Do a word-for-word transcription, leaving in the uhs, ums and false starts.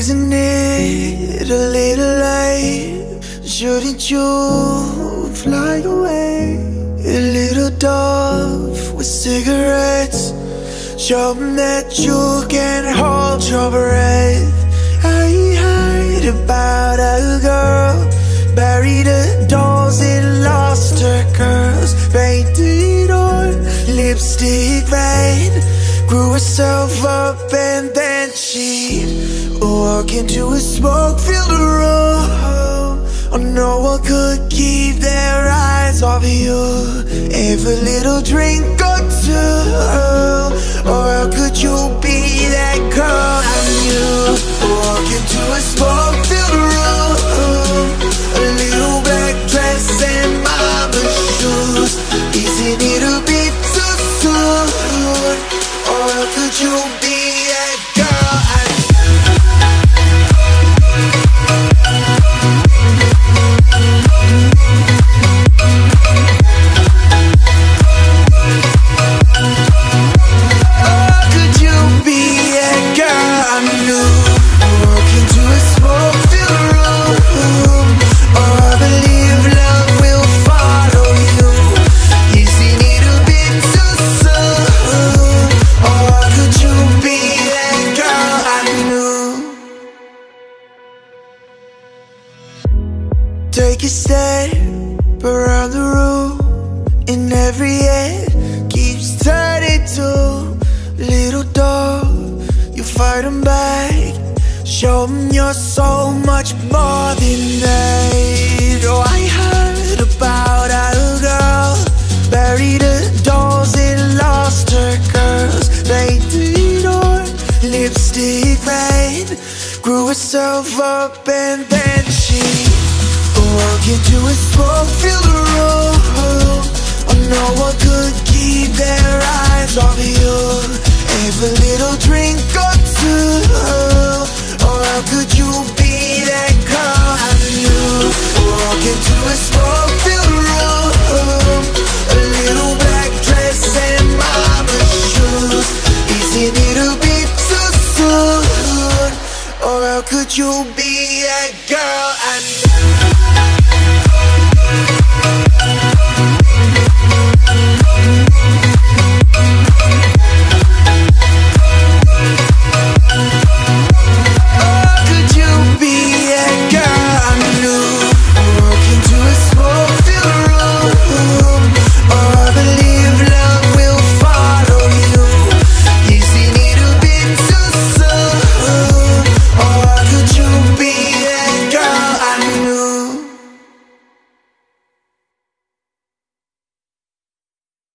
Isn't it a little late? Shouldn't you fly away? A little dove with cigarettes, show 'em that you can hold your breath. I heard about a girl buried her dolls and lost her curls, painted on lipstick red, grew herself up and then she'd walk into a smoke-filled room. Oh, no one could keep their eyes off you. Have a little drink or two, or how could you be that girl I knew? Walk into a smoke-filled room, a little black dress and mama shoes. Isn't it a bit too soon? Or how could you be that girl I take a step around the room, and every head keeps turning to little dog. You fight 'em back, show 'em you're so much more than that. Oh, I heard about a girl buried her dolls and lost her curls, painted on lipstick red, grew herself up and then she walk into a smoke-filled room. Oh, no one could keep their eyes off you. Have a little drink or two, or how could you be that girl I knew? Walk into a smoke-filled room, a little black dress and mama shoes. Isn't it a bit too soon? Or how could you be